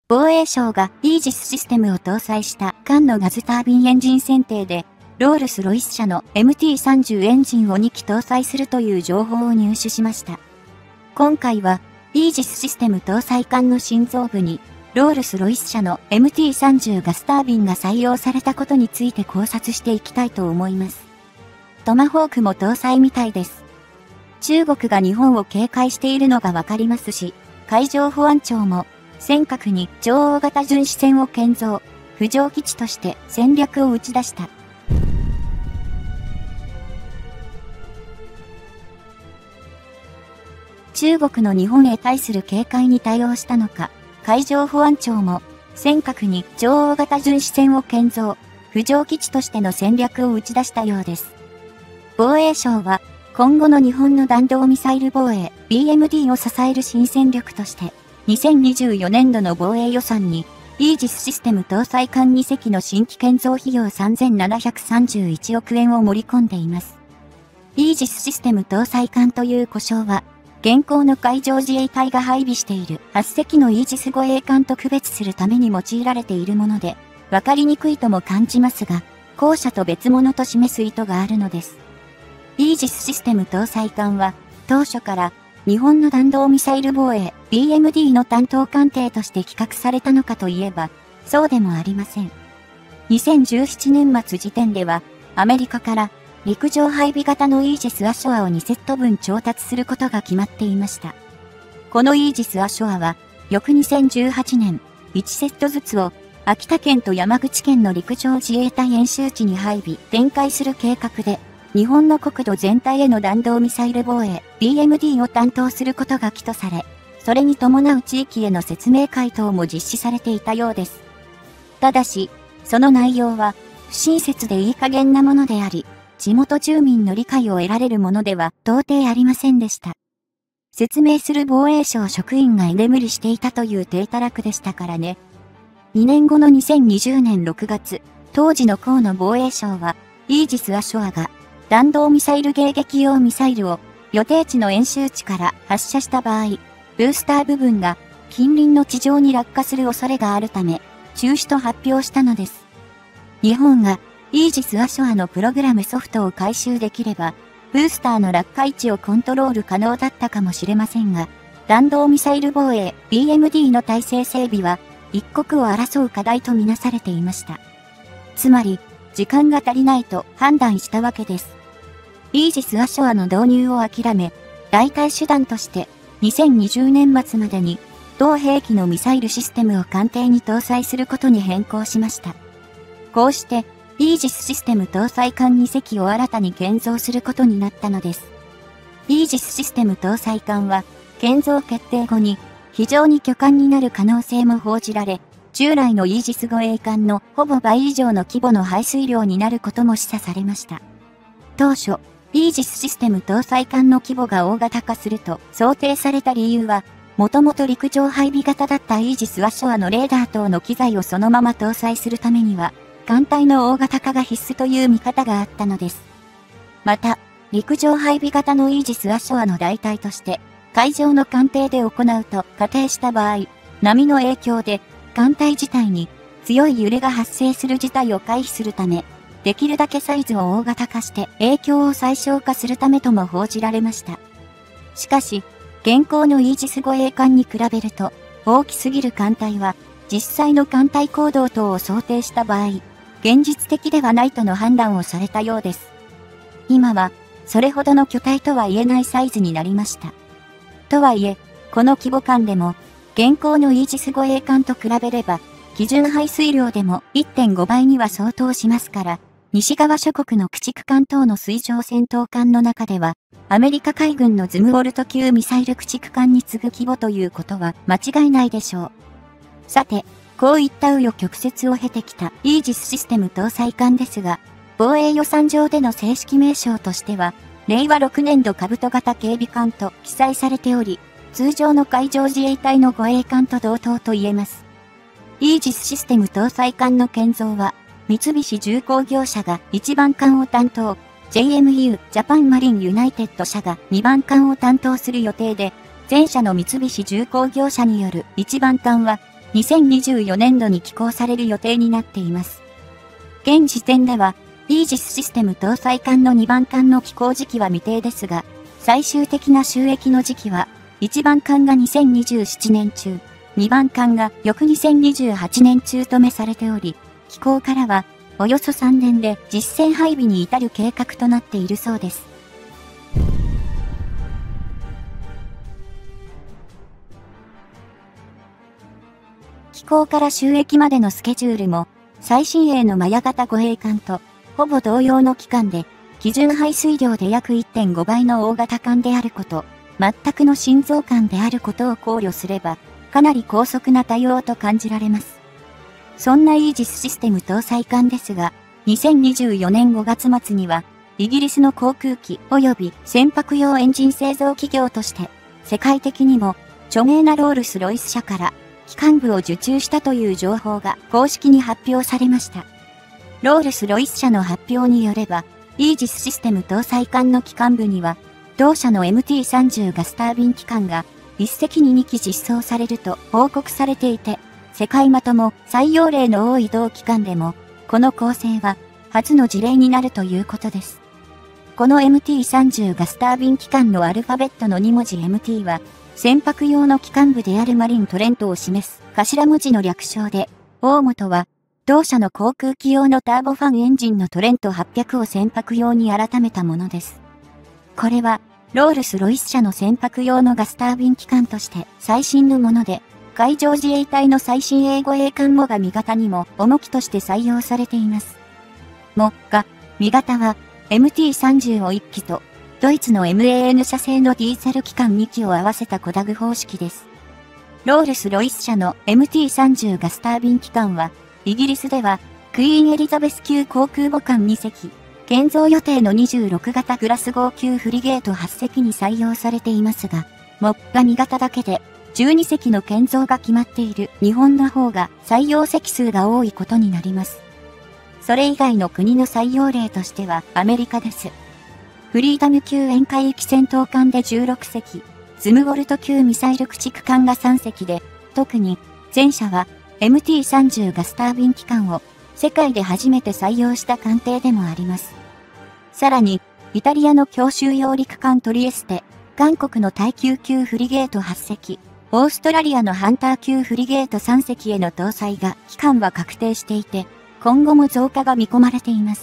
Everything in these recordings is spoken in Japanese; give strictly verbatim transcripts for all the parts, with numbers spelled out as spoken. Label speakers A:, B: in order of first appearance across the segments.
A: 防衛省がイージスシステムを搭載した艦のガスタービンエンジン選定で、ロールス・ロイス社の エムティーさんじゅう エンジンをにき搭載するという情報を入手しました。今回は、イージスシステム搭載艦の心臓部に、ロールス・ロイス社の エムティーさんじゅう ガスタービンが採用されたことについて考察していきたいと思います。トマホークも搭載みたいです。中国が日本を警戒しているのがわかりますし、海上保安庁も、尖閣に超大型巡視船を建造、浮上基地として戦略を打ち出した。中国の日本へ対する警戒に対応したのか、海上保安庁も、尖閣に超大型巡視船を建造、浮上基地としての戦略を打ち出したようです。防衛省は、今後の日本の弾道ミサイル防衛 ビーエムディー を支える新戦力として、にせんにじゅうよねんどの防衛予算に、イージスシステム搭載艦にせきの新規建造費用さんぜんななひゃくさんじゅういちおくえんを盛り込んでいます。イージスシステム搭載艦という呼称は、現行の海上自衛隊が配備しているはっせきのイージス護衛艦と区別するために用いられているもので、わかりにくいとも感じますが、後者と別物と示す意図があるのです。イージスシステム搭載艦は、当初から、日本の弾道ミサイル防衛 ビーエムディー の担当艦艇として企画されたのかといえば、そうでもありません。にせんじゅうななねん末時点では、アメリカから陸上配備型のイージス・アショアをにセット分調達することが決まっていました。このイージス・アショアは、翌にせんじゅうはちねん、いちセットずつを秋田県と山口県の陸上自衛隊演習地に配備、展開する計画で、日本の国土全体への弾道ミサイル防衛 ビーエムディー を担当することが起とされ、それに伴う地域への説明会等も実施されていたようです。ただし、その内容は不親切でいい加減なものであり、地元住民の理解を得られるものでは到底ありませんでした。説明する防衛省職員が居眠りしていたという体たらくでしたからね。にねんごのにせんにじゅうねんろくがつ、当時の河野防衛相は、イージス・アショアが、弾道ミサイル迎撃用ミサイルを予定地の演習地から発射した場合、ブースター部分が近隣の地上に落下する恐れがあるため、中止と発表したのです。日本がイージス・アショアのプログラムソフトを回収できれば、ブースターの落下位置をコントロール可能だったかもしれませんが、弾道ミサイル防衛 ビーエムディー の体制整備は一刻を争う課題とみなされていました。つまり、時間が足りないと判断したわけです。イージス・アショアの導入を諦め、代替手段としてにせんにじゅうねん末までに同兵器のミサイルシステムを艦艇に搭載することに変更しました。こうして、イージスシステム搭載艦にせきを新たに建造することになったのです。イージスシステム搭載艦は、建造決定後に非常に巨艦になる可能性も報じられ、従来のイージス護衛艦のほぼ倍以上の規模の排水量になることも示唆されました。当初、イージスシステム搭載艦の規模が大型化すると想定された理由は、もともと陸上配備型だったイージス・アショアのレーダー等の機材をそのまま搭載するためには、艦隊の大型化が必須という見方があったのです。また、陸上配備型のイージス・アショアの代替として、海上の艦艇で行うと仮定した場合、波の影響で艦隊自体に強い揺れが発生する事態を回避するため、できるだけサイズを大型化して影響を最小化するためとも報じられました。しかし、現行のイージス護衛艦に比べると、大きすぎる艦隊は、実際の艦隊行動等を想定した場合、現実的ではないとの判断をされたようです。今は、それほどの巨体とは言えないサイズになりました。とはいえ、この規模感でも、現行のイージス護衛艦と比べれば、基準排水量でも いってんごばいには相当しますから、西側諸国の駆逐艦等の水上戦闘艦の中では、アメリカ海軍のズムウォルト級ミサイル駆逐艦に次ぐ規模ということは間違いないでしょう。さて、こういった紆余曲折を経てきたイージスシステム搭載艦ですが、防衛予算上での正式名称としては、れいわろくねんど兜型警備艦と記載されており、通常の海上自衛隊の護衛艦と同等と言えます。イージスシステム搭載艦の建造は、三菱重工業社がいちばん艦を担当、ジェイエムユー ジャパンマリンユナイテッド社がにばん艦を担当する予定で、前者の三菱重工業社によるいちばん艦は、 にせんにじゅうよねんどに寄港される予定になっています。現時点では、イージスシステム搭載艦のにばん艦の寄港時期は未定ですが、最終的な収益の時期は、いちばん艦がにせんにじゅうななねん中、にばん艦が翌にせんにじゅうはちねん中とめされており、寄港からは、およそさんねんで実戦配備に至る計画となっているそうです。寄港から収益までのスケジュールも、最新鋭のマヤ型護衛艦と、ほぼ同様の期間で、基準排水量で約 いってんごばいの大型艦であること、全くの新造艦であることを考慮すれば、かなり高速な対応と感じられます。そんなイージスシステム搭載艦ですが、にせんにじゅうよねんごがつ末には、イギリスの航空機及び船舶用エンジン製造企業として、世界的にも著名なロールス・ロイス社から、機関部を受注したという情報が公式に発表されました。ロールス・ロイス社の発表によれば、イージスシステム搭載艦の機関部には、同社の エムティーさんじゅう ガスタービン機関が一隻ににき実装されると報告されていて、世界まとも採用例の多い同機関でも、この構成は初の事例になるということです。この エムティーさんじゅう ガスタービン機関のアルファベットのにもじ エムティー は、船舶用の機関部であるマリントレントを示す頭文字の略称で、大元は、同社の航空機用のターボファンエンジンのトレントはっぴゃくを船舶用に改めたものです。これは、ロールス・ロイス社の船舶用のガスタービン機関として最新のもので、海上自衛隊の最新鋭護衛艦モガミ型にも重機として採用されています。モガミ型は エムティーさんじゅう をいっきと、ドイツの エムエーエヌ 社製のディーゼル機関にきを合わせたコダグ方式です。ロールス・ロイス社の エムティーさんじゅう ガスタービン機関は、イギリスでは、クイーンエリザベス級航空母艦にせき、建造予定のにじゅうろくがたグラスゴー級フリゲートはっせきに採用されていますが、モガミ型だけでじゅうにせきの建造が決まっている日本の方が採用隻数が多いことになります。それ以外の国の採用例としてはアメリカです。フリーダム級沿海域戦闘艦でじゅうろくせき、ズムウォルト級ミサイル駆逐艦がさんせきで、特に前者は エムティーさんじゅう ガスタービン機関を世界で初めて採用した艦艇でもあります。さらに、イタリアの強襲揚陸艦トリエステ、韓国の耐久級フリゲートはっせき、オーストラリアのハンター級フリゲートさんせきへの搭載が期間は確定していて、今後も増加が見込まれています。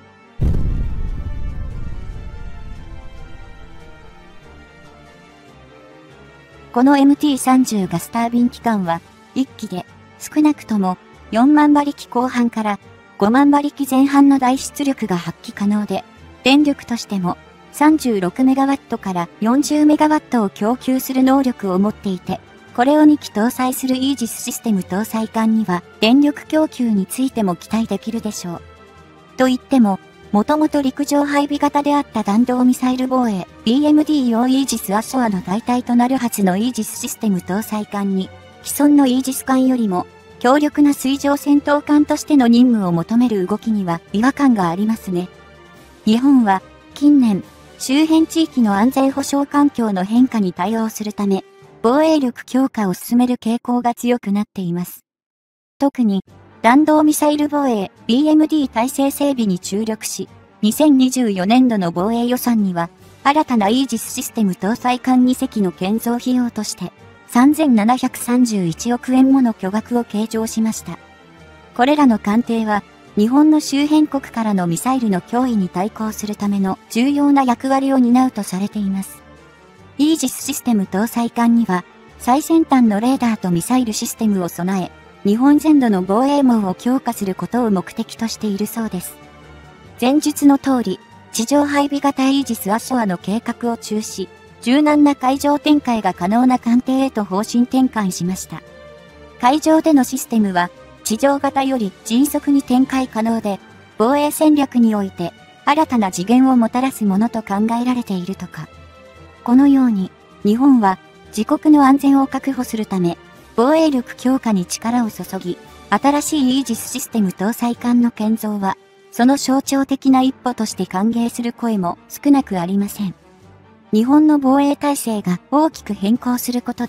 A: この エムティーさんじゅう ガスタービン機関はいっきで少なくともよんまんばりき後半からごまんばりき前半の大出力が発揮可能で、電力としてもさんじゅうろくメガワットからよんじゅうメガワットを供給する能力を持っていて、これをにき搭載するイージスシステム搭載艦には電力供給についても期待できるでしょう。と言っても、もともと陸上配備型であった弾道ミサイル防衛 ビーエムディー 用イージス・アショアの代替となるはずのイージスシステム搭載艦に、既存のイージス艦よりも強力な水上戦闘艦としての任務を求める動きには違和感がありますね。日本は近年、周辺地域の安全保障環境の変化に対応するため、防衛力強化を進める傾向が強くなっています。特に、弾道ミサイル防衛 ビーエムディー 体制整備に注力し、にせんにじゅうよねんどの防衛予算には、新たなイージスシステム搭載艦にせきの建造費用として、さんぜんななひゃくさんじゅういちおくえんもの巨額を計上しました。これらの艦艇は、日本の周辺国からのミサイルの脅威に対抗するための重要な役割を担うとされています。イージスシステム搭載艦には、最先端のレーダーとミサイルシステムを備え、日本全土の防衛網を強化することを目的としているそうです。前述の通り、地上配備型イージス・アショアの計画を中止、柔軟な海上展開が可能な艦艇へと方針転換しました。海上でのシステムは、地上型より迅速に展開可能で、防衛戦略において新たな次元をもたらすものと考えられているとか。このように、日本は自国の安全を確保するため、防衛力強化に力を注ぎ、新しいイージスシステム搭載艦の建造は、その象徴的な一歩として歓迎する声も少なくありません。日本の防衛体制が大きく変更することで、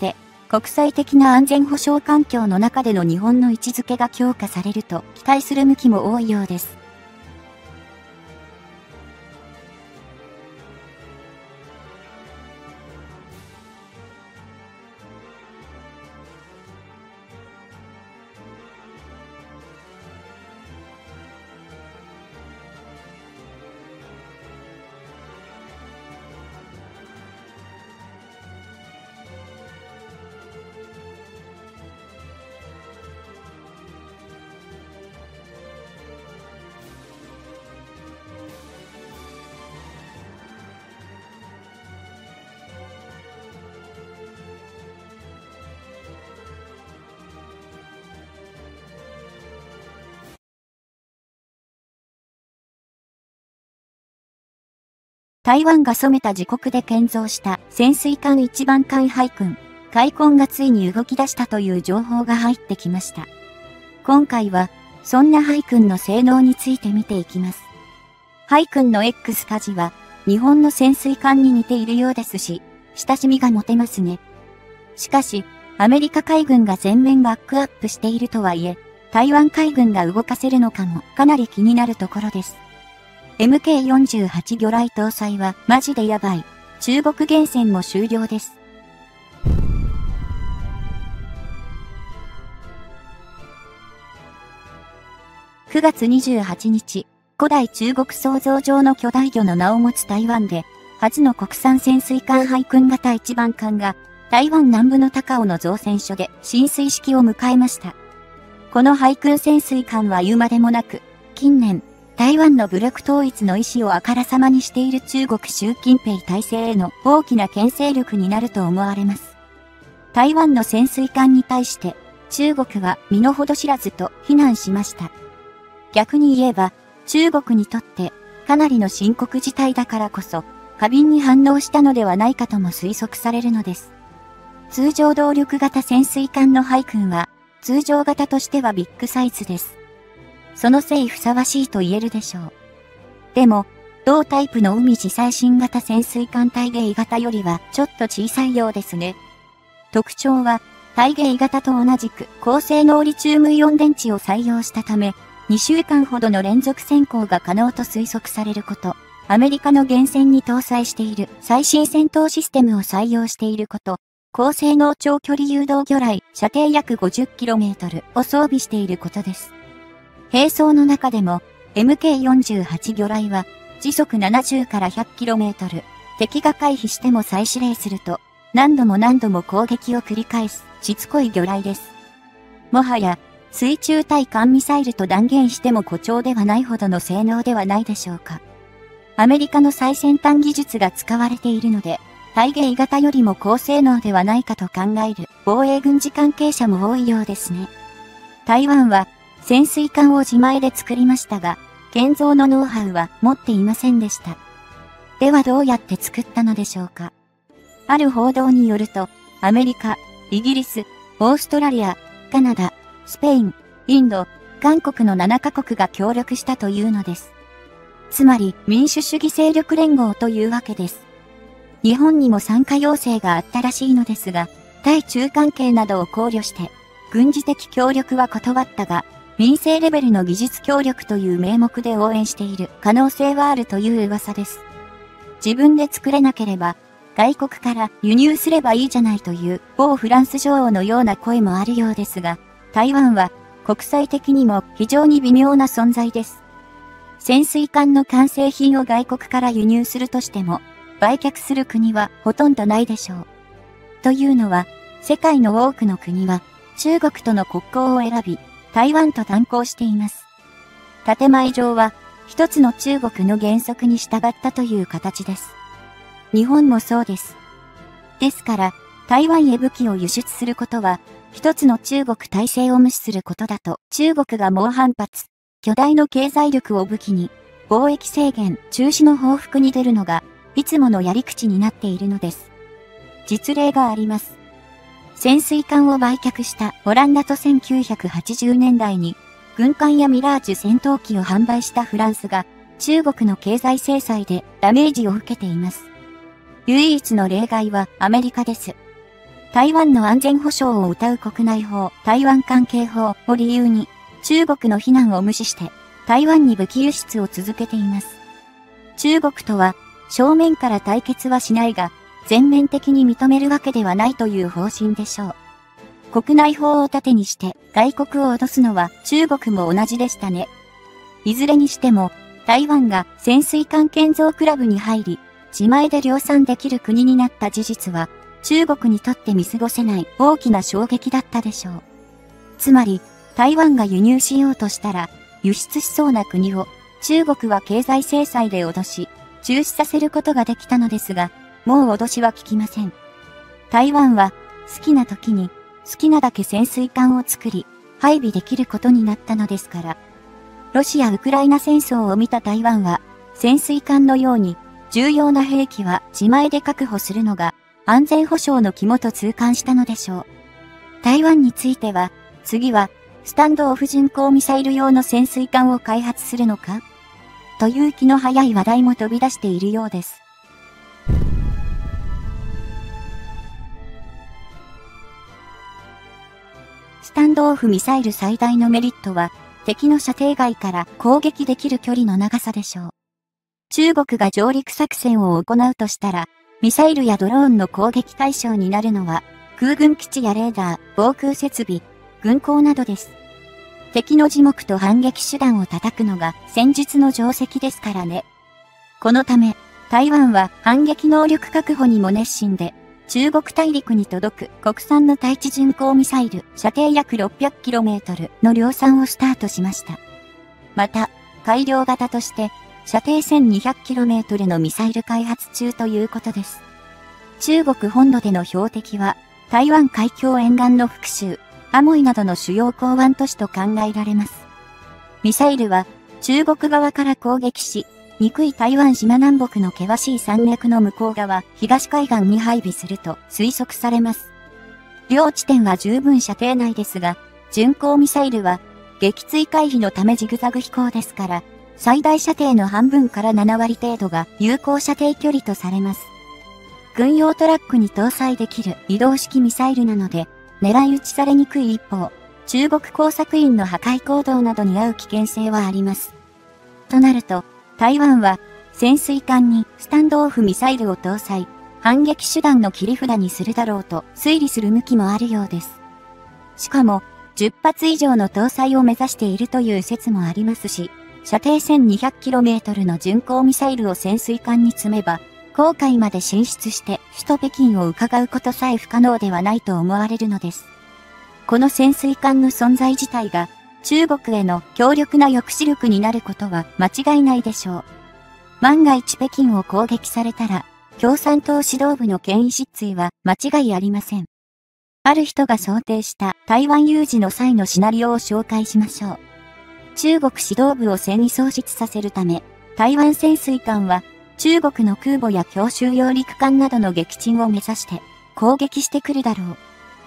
A: 国際的な安全保障環境の中での日本の位置づけが強化されると期待する向きも多いようです。台湾が染めた自国で建造した潜水艦一番艦海軍、海軍がついに動き出したという情報が入ってきました。今回は、そんな海軍の性能について見ていきます。海軍の X 舵は、日本の潜水艦に似ているようですし、親しみが持てますね。しかし、アメリカ海軍が全面バックアップしているとはいえ、台湾海軍が動かせるのかもかなり気になるところです。エムケーよんじゅうはち 魚雷搭載はマジでやばい。中国厳選も終了です。くがつにじゅうはちにち、古代中国想像上の巨大魚の名を持つ台湾で、初の国産潜水艦海軍型一番艦が、台湾南部の高雄の造船所で進水式を迎えました。この海軍潜水艦は言うまでもなく、近年、台湾の武力統一の意思をあからさまにしている中国習近平体制への大きな牽制力になると思われます。台湾の潜水艦に対して中国は身の程知らずと非難しました。逆に言えば中国にとってかなりの深刻事態だからこそ過敏に反応したのではないかとも推測されるのです。通常動力型潜水艦の海軍は通常型としてはビッグサイズです。そのせいふさわしいと言えるでしょう。でも、同タイプの海地最新型潜水艦大芸型よりはちょっと小さいようですね。特徴は、大芸型と同じく高性能リチウムイオン電池を採用したため、にしゅうかんほどの連続潜航が可能と推測されること、アメリカの原潜に搭載している最新戦闘システムを採用していること、高性能長距離誘導魚雷、射程約 ごじゅっキロメートル を装備していることです。兵装の中でも エムケーよんじゅうはち 魚雷は時速ななじゅうからひゃくキロメートル、敵が回避しても再指令すると何度も何度も攻撃を繰り返すしつこい魚雷です。もはや水中対艦ミサイルと断言しても誇張ではないほどの性能ではないでしょうか。アメリカの最先端技術が使われているので、大芸型よりも高性能ではないかと考える防衛軍事関係者も多いようですね。台湾は潜水艦を自前で作りましたが、建造のノウハウは持っていませんでした。ではどうやって作ったのでしょうか。ある報道によると、アメリカ、イギリス、オーストラリア、カナダ、スペイン、インド、韓国のななかこくが協力したというのです。つまり民主主義勢力連合というわけです。日本にも参加要請があったらしいのですが、対中関係などを考慮して、軍事的協力は断ったが、民生レベルの技術協力という名目で応援している可能性はあるという噂です。自分で作れなければ、外国から輸入すればいいじゃないという某フランス女王のような声もあるようですが、台湾は国際的にも非常に微妙な存在です。潜水艦の完成品を外国から輸入するとしても、売却する国はほとんどないでしょう。というのは、世界の多くの国は中国との国交を選び、台湾と断交しています。建前上は一つの中国の原則に従ったという形です。日本もそうです。ですから、台湾へ武器を輸出することは、一つの中国体制を無視することだと中国が猛反発、巨大の経済力を武器に、貿易制限中止の報復に出るのが、いつものやり口になっているのです。実例があります。潜水艦を売却したオランダとせんきゅうひゃくはちじゅうねんだいに軍艦やミラージュ戦闘機を販売したフランスが中国の経済制裁でダメージを受けています。唯一の例外はアメリカです。 台湾の安全保障を謳う国内法、台湾関係法を理由に、中国の非難を無視して、台湾に武器輸出を続けています。中国とは、正面から対決はしないが、全面的に認めるわけではないという方針でしょう。国内法を盾にして外国を脅すのは中国も同じでしたね。いずれにしても、台湾が潜水艦建造クラブに入り、自前で量産できる国になった事実は、中国にとって見過ごせない大きな衝撃だったでしょう。つまり、台湾が輸入しようとしたら、輸出しそうな国を中国は経済制裁で脅し、中止させることができたのですが、もう脅しは効きません。台湾は好きな時に好きなだけ潜水艦を作り、配備できることになったのですから。ロシア・ウクライナ戦争を見た台湾は、潜水艦のように重要な兵器は自前で確保するのが安全保障の肝と痛感したのでしょう。台湾については、次はスタンドオフ巡航ミサイル用の潜水艦を開発するのかという気の早い話題も飛び出しているようです。スタンドオフミサイル最大のメリットは、敵の射程外から攻撃できる距離の長さでしょう。中国が上陸作戦を行うとしたら、ミサイルやドローンの攻撃対象になるのは、空軍基地やレーダー、防空設備、軍港などです。敵の耳目と反撃手段を叩くのが戦術の定石ですからね。このため、台湾は反撃能力確保にも熱心で、中国大陸に届く国産の対地巡航ミサイル、射程約 ろっぴゃくキロメートル の量産をスタートしました。また、改良型として、射程 せんにひゃくキロメートル のミサイル開発中ということです。中国本土での標的は、台湾海峡沿岸の復讐、アモイなどの主要港湾都市と考えられます。ミサイルは、中国側から攻撃し、憎い台湾島南北の険しい山脈の向こう側、東海岸に配備すると推測されます。両地点は十分射程内ですが、巡航ミサイルは、撃墜回避のためジグザグ飛行ですから、最大射程の半分からななわり程度が有効射程距離とされます。軍用トラックに搭載できる移動式ミサイルなので、狙い撃ちされにくい一方、中国工作員の破壊行動などに遭う危険性はあります。となると、台湾は潜水艦にスタンドオフミサイルを搭載、反撃手段の切り札にするだろうと推理する向きもあるようです。しかも、じゅっぱつ以上の搭載を目指しているという説もありますし、射程 せんにひゃくキロメートル の巡航ミサイルを潜水艦に積めば、黄海まで進出して首都北京を伺うことさえ不可能ではないと思われるのです。この潜水艦の存在自体が中国への強力な抑止力になることは間違いないでしょう。万が一北京を攻撃されたら、共産党指導部の権威失墜は間違いありません。ある人が想定した台湾有事の際のシナリオを紹介しましょう。中国指導部を戦意喪失させるため、台湾潜水艦は中国の空母や強襲揚陸艦などの撃沈を目指して攻撃してくるだろう。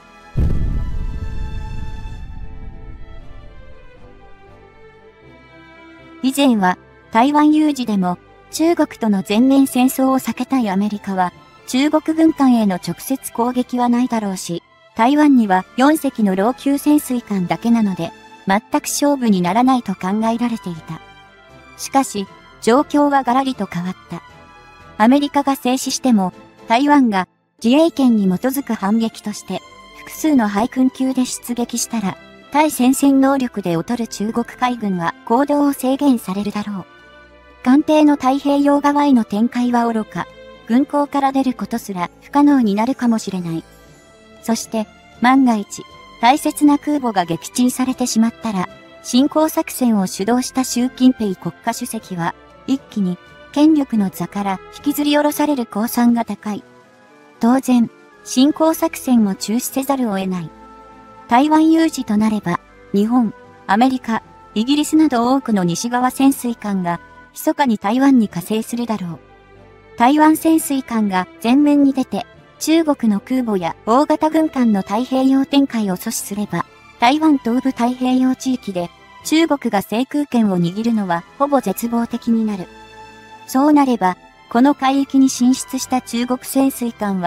A: 以前は台湾有事でも中国との全面戦争を避けたいアメリカは中国軍艦への直接攻撃はないだろうし、台湾にはよんせきの老朽潜水艦だけなので全く勝負にならないと考えられていた。しかし、状況はガラリと変わった。アメリカが静止しても、台湾が自衛権に基づく反撃として、複数の海軍級で出撃したら、対戦線能力で劣る中国海軍は行動を制限されるだろう。艦艇の太平洋側への展開は愚か、軍港から出ることすら不可能になるかもしれない。そして、万が一、大切な空母が撃沈されてしまったら、侵攻作戦を主導した習近平国家主席は、一気に権力の座から引きずり下ろされる公算が高い。当然、侵攻作戦も中止せざるを得ない。台湾有事となれば、日本、アメリカ、イギリスなど多くの西側潜水艦が、密かに台湾に加勢するだろう。台湾潜水艦が前面に出て、中国の空母や大型軍艦の太平洋展開を阻止すれば、台湾東部太平洋地域で中国が制空権を握るのはほぼ絶望的になる。そうなれば、この海域に進出した中国潜水艦は、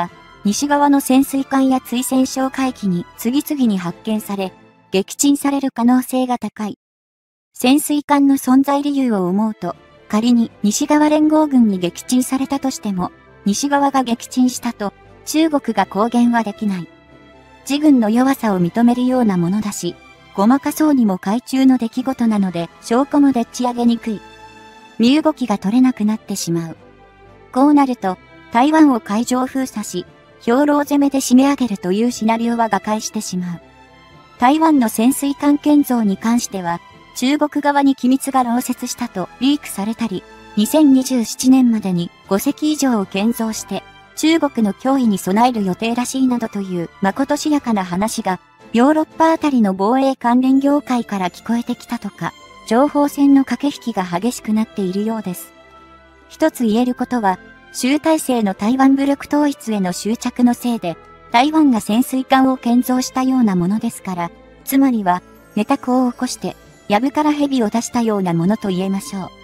A: 西側の潜水艦や追戦哨戒機に次々に発見され、撃沈される可能性が高い。潜水艦の存在理由を思うと、仮に西側連合軍に撃沈されたとしても、西側が撃沈したと中国が公言はできない。自軍の弱さを認めるようなものだし、細かそうにも海中の出来事なので証拠もでっち上げにくい。身動きが取れなくなってしまう。こうなると、台湾を海上封鎖し、兵糧攻めで締め上げるというシナリオは瓦解してしまう。台湾の潜水艦建造に関しては、中国側に機密が漏洩したとリークされたり、にせんにじゅうななねんまでにごせき以上を建造して、中国の脅威に備える予定らしいなどというまことしやかな話が、ヨーロッパあたりの防衛関連業界から聞こえてきたとか、情報戦の駆け引きが激しくなっているようです。一つ言えることは、習体制の台湾武力統一への執着のせいで、台湾が潜水艦を建造したようなものですから、つまりは、寝た子を起こして、藪から蛇を出したようなものと言えましょう。